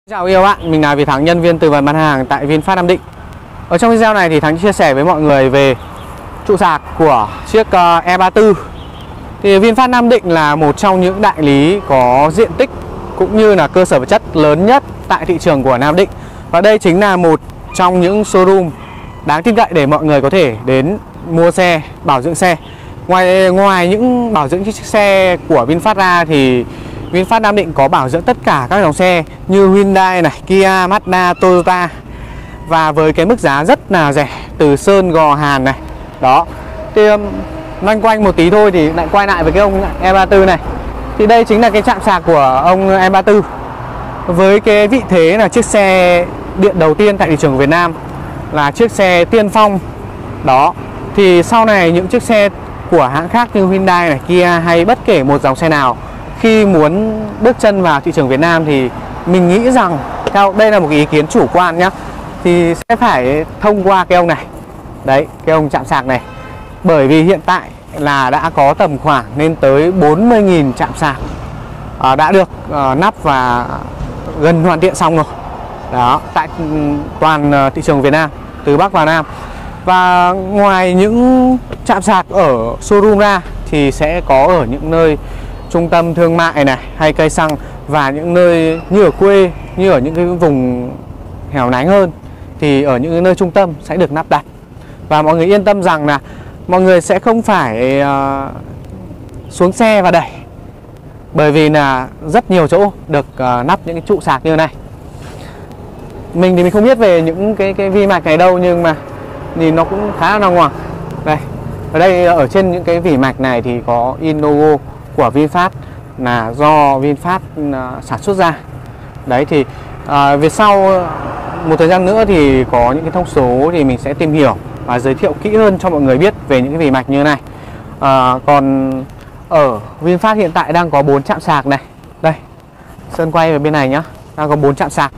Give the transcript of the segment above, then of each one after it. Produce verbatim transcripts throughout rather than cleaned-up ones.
Chào yêu bạn, mình là Việt Thắng, nhân viên tư vấn bán hàng tại VinFast Nam Định. Ở trong video này thì Thắng chia sẻ với mọi người về trụ sạc của chiếc uh, E ba tư. Thì VinFast Nam Định là một trong những đại lý có diện tích cũng như là cơ sở vật chất lớn nhất tại thị trường của Nam Định. Và đây chính là một trong những showroom đáng tin cậy để mọi người có thể đến mua xe, bảo dưỡng xe. Ngoài ngoài những bảo dưỡng chiếc xe của VinFast ra thì VinFast Nam Định có bảo dưỡng tất cả các dòng xe như Hyundai này, Kia, Mazda, Toyota. Và với cái mức giá rất là rẻ, từ Sơn, Gò, Hàn này. Đó. Thì um, loanh quanh một tí thôi thì lại quay lại với cái ông E ba tư này. Thì đây chính là cái trạm sạc của ông E ba tư. Với cái vị thế là chiếc xe điện đầu tiên tại thị trường Việt Nam, là chiếc xe tiên phong. Đó. Thì sau này những chiếc xe của hãng khác như Hyundai này, Kia hay bất kể một dòng xe nào khi muốn bước chân vào thị trường Việt Nam thì mình nghĩ rằng, theo đây là một cái ý kiến chủ quan nhá, thì sẽ phải thông qua cái ông này. Đấy, cái ông trạm sạc này. Bởi vì hiện tại là đã có tầm khoảng lên tới bốn mươi nghìn trạm sạc à, đã được à, nắp và gần hoàn thiện xong rồi. Đó, tại toàn thị trường Việt Nam, từ Bắc vào Nam. Và ngoài những trạm sạc ở showroom ra thì sẽ có ở những nơi trung tâm thương mại này, hay cây xăng, và những nơi như ở quê, như ở những cái vùng hẻo lánh hơn thì ở những cái nơi trung tâm sẽ được nắp đặt. Và mọi người yên tâm rằng là mọi người sẽ không phải uh, xuống xe và đẩy, bởi vì là rất nhiều chỗ được uh, nắp những cái trụ sạc như này. Mình thì mình không biết về những cái cái vi mạch này đâu, nhưng mà nhìn nó cũng khá là ngoằng. Đây, ở đây ở trên những cái vỉ mạch này thì có in logo của VinFast, là do VinFast uh, sản xuất ra. Đấy thì uh, về sau một thời gian nữa thì có những cái thông số thì mình sẽ tìm hiểu và giới thiệu kỹ hơn cho mọi người biết về những cái vỉ mạch như thế này. Uh, còn ở VinFast hiện tại đang có bốn trạm sạc này. Đây, Sơn quay về bên này nhá, đang có bốn trạm sạc.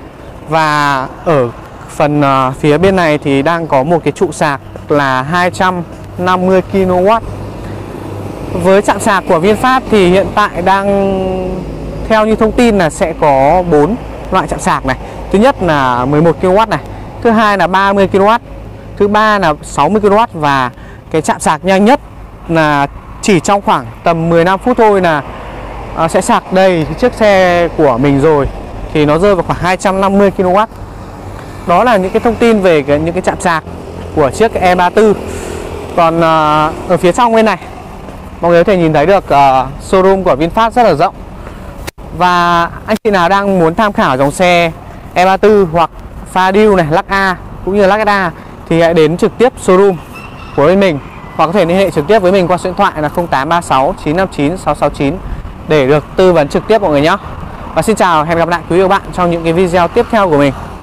Và ở phần uh, phía bên này thì đang có một cái trụ sạc là hai trăm năm mươi ki lô oát. Với trạm sạc của VinFast thì hiện tại đang theo như thông tin là sẽ có bốn loại trạm sạc này. Thứ nhất là mười một ki lô oát này, thứ hai là ba mươi ki lô oát, thứ ba là sáu mươi ki lô oát, và cái trạm sạc nhanh nhất là chỉ trong khoảng tầm mười lăm phút thôi là uh, sẽ sạc đầy chiếc xe của mình rồi, thì nó rơi vào khoảng hai trăm năm mươi ki lô oát. Đó là những cái thông tin về cái, những cái trạm sạc của chiếc E ba tư. Còn uh, ở phía trong bên này mọi người có thể nhìn thấy được uh, showroom của VinFast rất là rộng. Và anh chị nào đang muốn tham khảo dòng xe E ba tư hoặc Fadil này, Lux A cũng như Lux A thì hãy đến trực tiếp showroom của bên mình, hoặc có thể liên hệ trực tiếp với mình qua số điện thoại là không tám ba sáu chín năm chín sáu sáu chín để được tư vấn trực tiếp mọi người nhé. Và xin chào, hẹn gặp lại quý vị và các bạn trong những cái video tiếp theo của mình.